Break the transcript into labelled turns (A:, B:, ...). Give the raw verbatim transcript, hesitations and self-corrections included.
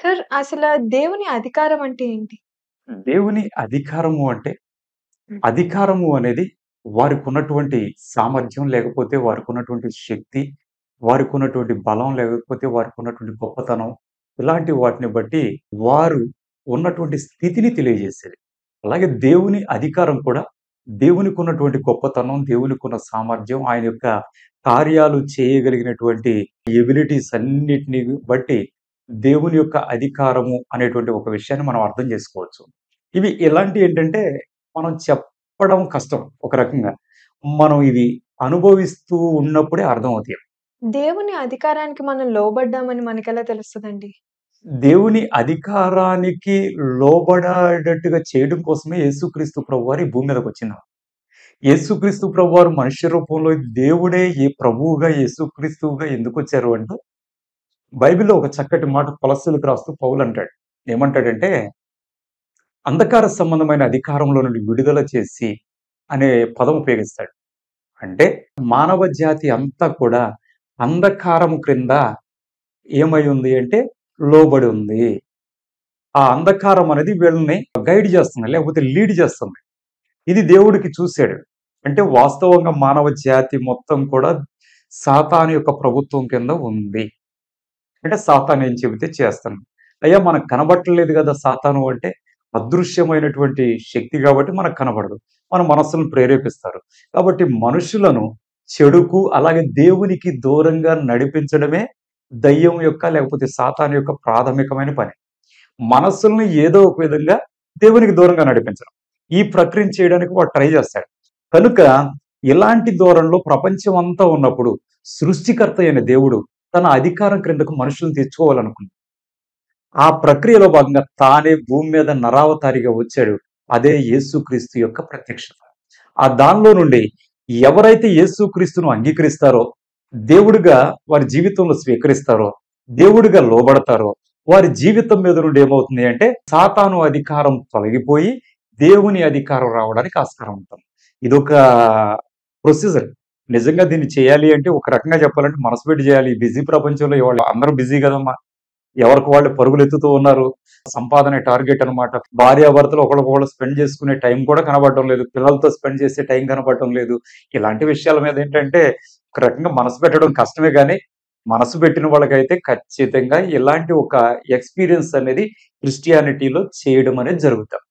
A: Sir అసల దేవుని అధికారం అంటే ఏంటి?
B: దేవుని అధికారము అంటే,
A: హ్మ్.
B: అధికారము అనేది వారికున్నటువంటి సామర్థ్యం, లేకపోతే వారికున్నటువంటి శక్తి, వారికున్నటువంటి బలం, లేకపోతే వారికున్నటువంటి గొప్పతనం, ఇలాంటి వాటిని బట్టి వారు ఉన్నటువంటి స్థితిని తెలియజేసేది. అలాగే దేవుని అధికారం కూడా దేవునికున్నటువంటి గొప్పతనం, దేవునికున్న సామర్థ్యం, ఆయన యొక్క కార్యాలు చేయగలిగినటువంటి ఎబిలిటీస్ అన్నిటిని బట్టి దేవుని యొక్క అధికారము అనేటువంటి ఒక విషయాన్ని మనం అర్థం చేసుకోవచ్చు. ఇవి ఎలాంటియేంటంటే, మనం చెప్పడం కష్టం ఒక రకంగా. మనం ఇది అనుభవిస్తూ ఉన్నప్పుడే అర్థమవుతాయి.
A: దేవుని అధికారానికి మనం లోబడ్డామని మనకెలా తెలుస్తదండి?
B: దేవుని అధికారానికి లోబడేటట్టుగా చేయడం కోసమే యేసుక్రీస్తు ప్రభువారు ఈ భూమి మీదకొచ్చిండు. యేసుక్రీస్తు ప్రభువారు మనుష్య రూపంలో దేవుడే ఏ ప్రభువుగా యేసుక్రీస్తువుగా ఎందుకొచ్చారు అంటే, బైబిల్‌లో ఒక చక్కటి మాట కొలస్సీలకు రాస్తూ పౌలంటాడు. ఏమంటాడంటే, అంధకార సంబంధమైన అధికారంలో నుండి విడుదల చేసి అనే పదం ఉపయోగిస్తాడు. అంటే మానవ జాతి అంతా కూడా అంధకారము క్రింద ఏమై ఉంది అంటే లోబడి ఉంది. ఆ అంధకారం అనేది వీళ్ళని గైడ్ చేస్తుంది. లేకపోతే లీడ్ చేస్తుంది. ఇది దేవుడికి చూసాడు. అంటే వాస్తవంగా మానవ జాతి మొత్తం కూడా సాతాను యొక్క ప్రభుత్వం కింద ఉంది. అంటే సాతాను ఏం చెబితే చేస్తాను. అయ్యా మనకు కనబడట్లేదు కదా సాతాను అంటే, అదృశ్యమైనటువంటి శక్తి కాబట్టి మనకు కనబడదు. మన మనస్సులను ప్రేరేపిస్తారు. కాబట్టి మనుషులను చెడుకు, అలాగే దేవునికి దూరంగా నడిపించడమే దయ్యం యొక్క లేకపోతే సాతాను యొక్క ప్రాథమికమైన పని. మనస్సుల్ని ఏదో ఒక విధంగా దేవునికి దూరంగా నడిపించడం. ఈ ప్రక్రియను చేయడానికి వాడు ట్రై చేస్తాడు. కనుక ఇలాంటి ధోరణిలో ప్రపంచం అంతా ఉన్నప్పుడు సృష్టికర్త అయిన దేవుడు తన అధికారం క్రిందకు మనుషులను తెచ్చుకోవాలనుకున్నాడు. ఆ ప్రక్రియలో భాగంగా తానే భూమి మీద నరావతారిగా వచ్చాడు. అదే యేసుక్రీస్తు యొక్క ప్రత్యక్షత. ఆ దానిలో నుండి ఎవరైతే యేసుక్రీస్తును అంగీకరిస్తారో, దేవుడిగా వారి జీవితంలో స్వీకరిస్తారో, దేవుడిగా లోబడతారో, వారి జీవితం మీద నుండి ఏమవుతుంది అంటే సాతాను అధికారం తొలగిపోయి దేవుని అధికారం రావడానికి ఆస్కారం ఉంటుంది. ఇదొక ప్రొసీజర్. నిజంగా దీన్ని చేయాలి అంటే ఒక రకంగా చెప్పాలంటే మనసు పెట్టి చేయాలి. ఈ బిజీ ప్రపంచంలో ఇవాళ అందరూ బిజీ కదమ్మా! ఎవరికి వాళ్ళు పరుగులెత్తుతూ ఉన్నారు. సంపాదనే టార్గెట్ అన్నమాట. భార్యాభర్తలు ఒకళ్ళకొకళ్ళు స్పెండ్ చేసుకునే టైం కూడా కనబడటం లేదు. పిల్లలతో స్పెండ్ చేసే టైం కనబడటం లేదు. ఇలాంటి విషయాల మీద ఏంటంటే ఒక రకంగా మనసు పెట్టడం కష్టమే గానీ, మనసు పెట్టిన వాళ్ళకైతే ఖచ్చితంగా ఇలాంటి ఒక ఎక్స్‌పీరియన్స్ అనేది క్రిస్టియానిటీలో చేయడం అనేది జరుగుతా